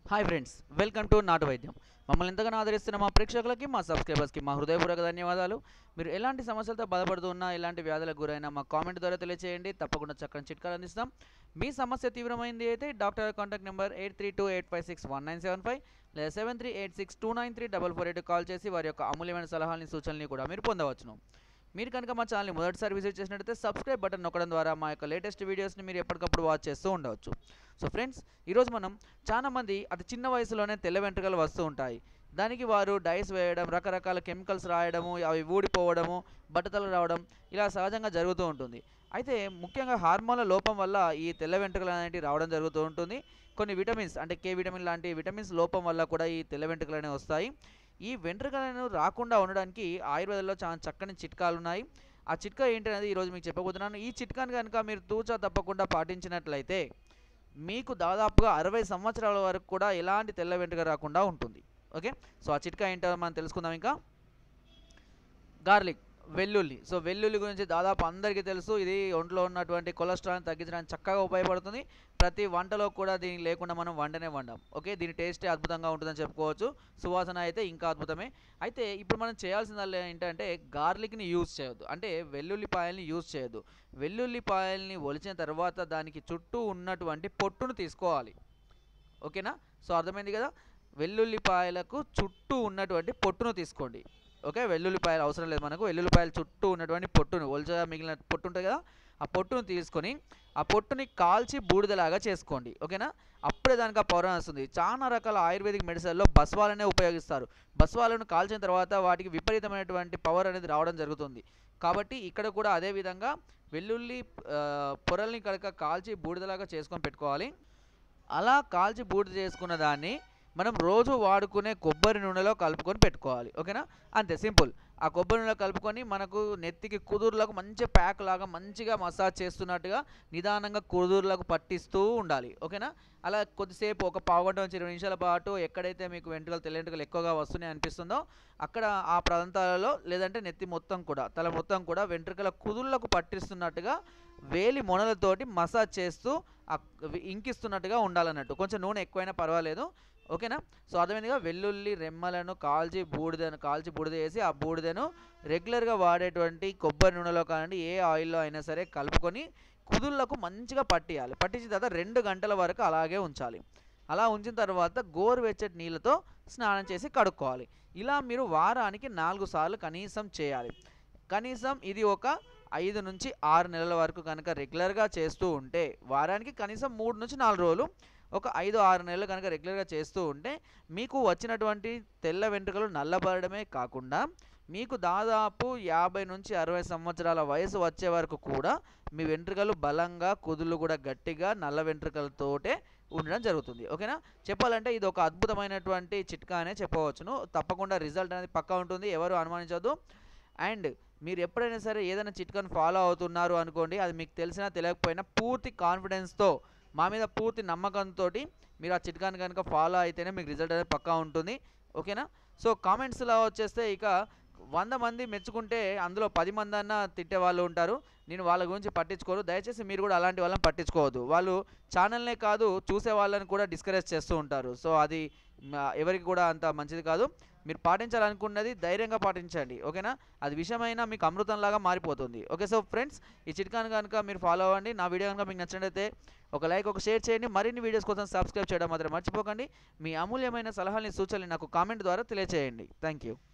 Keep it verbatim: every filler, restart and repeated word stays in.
Hi friends, welcome to నాటు వైద్యం. మమ్మల్ని ఎంతగానో ఆదరిస్తున్న మా ప్రేక్షకులకి, మా సబ్స్క్రైబర్స్కి మా హృదయపూర్వక ధన్యవాదాలు. మీరు ఎలాంటి సమస్యలతో బాధపడుతూ ఉన్నా, ఎలాంటి వ్యాధులకు గురైనా మా కామెంట్ ద్వారా తెలియజేయండి. తప్పకుండా చక్కని చిట్కాలు అందిస్తాం. మీ సమస్య తీవ్రమైంది అయితే doctor contact number eight three two eight five six one nine seven five లేదా seven three eight six two nine three double four eight call చేసి వారి యొక్క అమూల్యమైన సలహాలని, సూచనల్ని కూడా మీరు పొందవచ్చును. మీరు కనుక మా ఛానల్ని మొదటిసారి విజిట్ చేసినట్లయితే సబ్స్క్రైబ్ బటన్ నొక్కడం ద్వారా మా యొక్క లేటెస్ట్ వీడియోస్ని మీరు ఎప్పటికప్పుడు వాచ్ చేస్తూ ఉండవచ్చు. సో ఫ్రెండ్స్, ఈరోజు మనం చాలామంది అతి చిన్న వయసులోనే తెల్ల వెంట్రుకలు వస్తూ ఉంటాయి. దానికి వారు డైస్ వేయడం, రకరకాల కెమికల్స్ రాయడము, అవి ఊడిపోవడము, బట్టతలు రావడం ఇలా సహజంగా జరుగుతూ ఉంటుంది. అయితే ముఖ్యంగా హార్మోన్ల లోపం వల్ల ఈ తెల్ల వెంట్రుకలు అనేవి రావడం జరుగుతూ ఉంటుంది. కొన్ని విటమిన్స్ అంటే కే విటమిన్ లాంటి విటమిన్స్ లోపం వల్ల కూడా ఈ తెల్ల వెంట్రుకలు అనేవి వస్తాయి. ఈ వెంట్రుకలను రాకుండా ఉండడానికి ఆయుర్వేదంలో చాలా చక్కని చిట్కాలు ఉన్నాయి. ఆ చిట్కా ఏంటనేది ఈరోజు మీకు చెప్పబోతున్నాను. ఈ చిట్కాని కనుక మీరు తూచా తప్పకుండా పాటించినట్లయితే మీకు దాదాపుగా అరవై సంవత్సరాల వరకు కూడా ఎలాంటి తెల్ల వెంట్రుక రాకుండా ఉంటుంది. ఓకే, సో ఆ చిట్కా ఏంటో మనం తెలుసుకుందాం. ఇంకా గార్లిక్, వెల్లుల్లి. సో వెల్లుల్లి గురించి దాదాపు అందరికీ తెలుసు. ఇది ఒంట్లో ఉన్నటువంటి కొలెస్ట్రాల్ని తగ్గించడానికి చక్కగా ఉపయోగపడుతుంది. ప్రతి వంటలో కూడా దీన్ని లేకుండా మనం వండనే వండాం. ఓకే, దీని టేస్టే అద్భుతంగా ఉంటుందని చెప్పుకోవచ్చు. సువాసన అయితే ఇంకా అద్భుతమే. అయితే ఇప్పుడు మనం చేయాల్సిందల్లా ఏంటంటే గార్లిక్ని యూజ్ చేయొద్దు, అంటే వెల్లుల్లిపాయల్ని యూజ్ చేయొద్దు. వెల్లుల్లిపాయల్ని ఒలిచిన తర్వాత దానికి చుట్టూ ఉన్నటువంటి పొట్టును తీసుకోవాలి. ఓకేనా, సో అర్థమైంది కదా. వెల్లుల్లిపాయలకు చుట్టూ ఉన్నటువంటి పొట్టును తీసుకోండి. ఓకే, వెల్లుల్లిపాయలు అవసరం లేదు మనకు. వెల్లుల్లిపాయలు చుట్టూ ఉన్నటువంటి పొట్టును, ఒలిచగా మిగిలిన పొట్టు ఉంటుంది కదా, ఆ పొట్టును తీసుకొని ఆ పొట్టుని కాల్చి బూడిదలాగా చేసుకోండి. ఓకేనా, అప్పుడే దానికి ఆ పౌరం వస్తుంది. చాలా రకాల ఆయుర్వేదిక్ మెడిసిన్లో బస్వాలనే ఉపయోగిస్తారు. బస్వాలను కాల్చిన తర్వాత వాటికి విపరీతమైనటువంటి పవర్ అనేది రావడం జరుగుతుంది. కాబట్టి ఇక్కడ కూడా అదే విధంగా వెల్లుల్లి పొరల్ని కనుక కాల్చి బూడిదలాగా చేసుకొని పెట్టుకోవాలి. అలా కాల్చి బూడిద చేసుకున్న దాన్ని మనం రోజు వాడుకునే కొబ్బరి నూనెలో కలుపుకొని పెట్టుకోవాలి. ఓకేనా, అంతే సింపుల్. ఆ కొబ్బరి నూనెలో కలుపుకొని మనకు నెత్తికి కుదుర్లకు మంచి ప్యాక్ లాగా మంచిగా మసాజ్ చేస్తున్నట్టుగా నిదానంగా కుదుర్లకు పట్టిస్తూ ఉండాలి. ఓకేనా, అలా కొద్దిసేపు ఒక పావుగంట నుంచి ఇరవై నిమిషాల పాటు ఎక్కడైతే మీకు వెంట్రుకలు తెల్ల వెంట్రుకలు ఎక్కువగా వస్తున్నాయి అనిపిస్తుందో అక్కడ ఆ ప్రాంతాలలో, లేదంటే నెత్తి మొత్తం కూడా, తల మొత్తం కూడా వెంట్రుకల కుదుర్లకు పట్టిస్తున్నట్టుగా వేలి మొనలతోటి మసాజ్ చేస్తూ ఇంకిస్తున్నట్టుగా ఉండాలన్నట్టు. కొంచెం నూనె ఎక్కువైనా పర్వాలేదు. ఓకేనా, సో అర్థమైందిగా. వెల్లుల్లి రెమ్మలను కాల్చి బూడిదను కాల్చి బూడిద వేసి ఆ బూడిదను రెగ్యులర్గా వాడేటువంటి కొబ్బరి నూనెలో కానివ్వండి, ఏ ఆయిల్లో అయినా సరే కలుపుకొని కుదుళ్లకు మంచిగా పట్టియాలి. పట్టించిన తర్వాత రెండు గంటల వరకు అలాగే ఉంచాలి. అలా ఉంచిన తర్వాత గోరువెచ్చటి నీళ్ళతో స్నానం చేసి కడుక్కోవాలి. ఇలా మీరు వారానికి నాలుగు సార్లు కనీసం చేయాలి. కనీసం ఇది ఒక ఐదు నుంచి ఆరు నెలల వరకు కనుక రెగ్యులర్గా చేస్తూ ఉంటే, వారానికి కనీసం మూడు నుంచి నాలుగు రోజులు, ఒక ఐదు ఆరు నెలలు కనుక రెగ్యులర్గా చేస్తూ ఉంటే మీకు వచ్చినటువంటి తెల్ల వెంట్రుకలు నల్లబడమే కాకుండా మీకు దాదాపు యాభై నుంచి అరవై సంవత్సరాల వయసు వచ్చే వరకు కూడా మీ వెంట్రుకలు బలంగా, కుదుళ్ళు కూడా గట్టిగా నల్ల వెంట్రుకలతోటే ఉండడం జరుగుతుంది. ఓకేనా, చెప్పాలంటే ఇది ఒక అద్భుతమైనటువంటి చిట్కా అనే చెప్పవచ్చును. తప్పకుండా రిజల్ట్ అనేది పక్కా ఉంటుంది, ఎవరు అనుమానించవద్దు. అండ్ మీరు ఎప్పుడైనా సరే ఏదైనా చిట్కాను ఫాలో అవుతున్నారు అనుకోండి, అది మీకు తెలిసినా తెలియకపోయినా పూర్తి కాన్ఫిడెన్స్తో, మా మీద పూర్తి నమ్మకంతో మీరు ఆ చిట్కాని కనుక ఫాలో అయితేనే మీకు రిజల్ట్ అనేది పక్కా ఉంటుంది. ఓకేనా, సో కామెంట్స్లో వచ్చేస్తే ఇక వంద మంది మెచ్చుకుంటే అందులో పది మంది అన్న తిట్టే వాళ్ళు ఉంటారు. నేను వాళ్ళ గురించి పట్టించుకోరు. దయచేసి మీరు కూడా అలాంటి వాళ్ళని పట్టించుకోవద్దు. వాళ్ళు ఛానల్నే కాదు చూసే వాళ్ళని కూడా డిస్కరేజ్ చేస్తూ ఉంటారు. సో అది ఎవరికి కూడా అంత మంచిది కాదు. మీరు పాటించాలనుకున్నది ధైర్యంగా పాటించండి. ఓకేనా, అది విషయమైనా మీకు అమృతంలాగా మారిపోతుంది. ఓకే, సో ఫ్రెండ్స్, ఈ చిట్కాను కనుక మీరు ఫాలో అవ్వండి. నా వీడియో కనుక మీకు నచ్చినట్లయితే ఒక లైక్, ఒక షేర్ చేయండి. మరిన్ని వీడియోస్ కోసం సబ్స్క్రైబ్ చేయడం మాత్రం మర్చిపోకండి. మీ అమూల్యమైన సలహాలని, సూచనలు నాకు కామెంట్ ద్వారా తెలియజేయండి. Thank you.